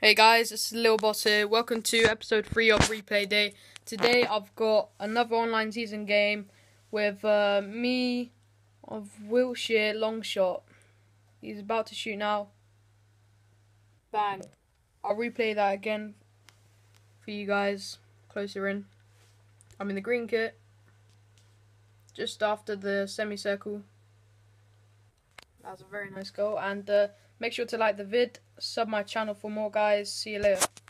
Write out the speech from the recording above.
Hey guys, this is Lil Boss here. Welcome to episode 3 of Replay Day. Today I've got another online season game with me of Wilshire longshot. He's about to shoot now. Bang. I'll replay that again for you guys closer in. I'm in the green kit, just after the semicircle. That's a very nice goal, and make sure to like the vid, sub my channel for more guys. See you later.